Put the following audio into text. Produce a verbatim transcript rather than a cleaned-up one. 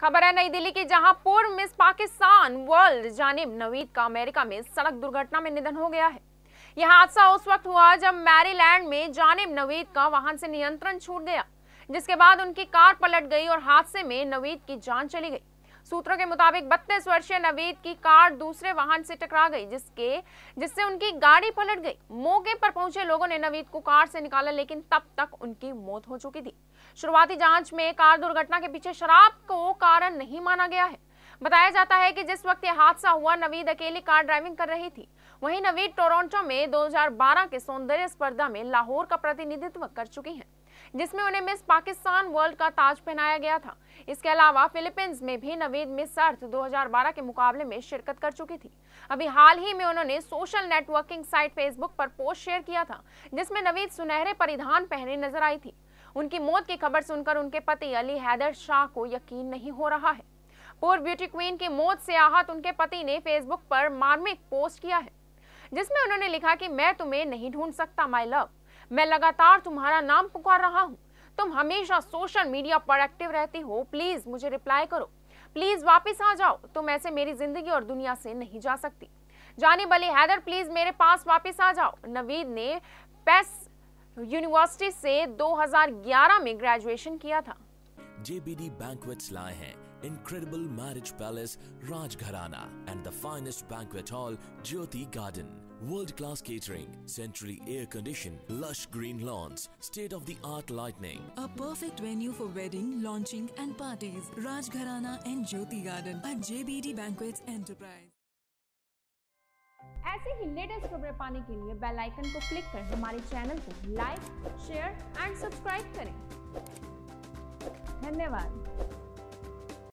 खबर है नई दिल्ली की, जहां पूर्व मिस पाकिस्तान वर्ल्ड जानिब नवीद का अमेरिका में सड़क दुर्घटना में निधन हो गया है। यह हादसा उस वक्त हुआ जब मैरीलैंड में जानिब नवीद का वाहन से नियंत्रण छूट गया, जिसके बाद उनकी कार पलट गई और हादसे में नवीद की जान चली गई। सूत्रों के मुताबिक बत्तीस वर्षीय नवीद की कार दूसरे वाहन से टकरा गई, जिसके जिससे उनकी गाड़ी पलट गई। मौके पर पहुंचे लोगों ने नवीद को कार से निकाला, लेकिन तब तक उनकी मौत हो चुकी थी। शुरुआती जांच में कार दुर्घटना के पीछे शराब को कारण नहीं माना गया है। बताया जाता है कि जिस वक्त यह हादसा हुआ, नवीद अकेली कार ड्राइविंग कर रही थी। वहीं नवीद टोरंटो में दो हज़ार बारह के सौंदर्य स्पर्धा में लाहौर का प्रतिनिधित्व कर चुकी हैं, जिसमें उन्हें मिस पाकिस्तान वर्ल्ड का ताज पहनाया गया था। इसके अलावा फिलीपींस में भी नवीद मिस अर्थ दो हज़ार बारह के मुकाबले में शिरकत कर चुकी थी। अभी हाल ही में उन्होंने सोशल नेटवर्किंग साइट फेसबुक पर पोस्ट शेयर किया था, जिसमें नवीद सुनहरे परिधान पहने नजर आई थी। उनकी मौत की खबर सुनकर उनके पति अली हैदर शाह को यकीन नहीं हो रहा है। पूर्व ब्यूटी क्वीन की मौत से आहत उनके पति ने फेसबुक पर मार्मिक पोस्ट किया है, जिसमें उन्होंने लिखा कि मैं तुम्हें नहीं ढूंढ सकता माय लव, मैं लगातार तुम्हारा नाम पुकार रहा हूँ। तुम हमेशा सोशल मीडिया पर एक्टिव रहती हो, प्लीज मुझे रिप्लाई करो, प्लीज वापस आ जाओ, तुम ऐसे मेरी जिंदगी और दुनिया से नहीं जा सकती। जानिब अली हैदर, प्लीज मेरे पास वापस आ जाओ। नवीद ने पेस यूनिवर्सिटी से दो हज़ार ग्यारह में ग्रेजुएशन किया था। J B D Banquets लाए हैं incredible marriage palace Rajgharana and the finest banquet hall Jyoti Garden. World-class catering, centrally air-conditioned, lush green lawns, state-of-the-art lighting. A perfect venue for wedding, launching and parties. Rajgharana and Jyoti Garden at J B D Banquets Enterprise. ऐसे ही latest खबरें पाने के लिए bell icon को click कर हमारे channel को like, share and subscribe करें। धन्यवाद।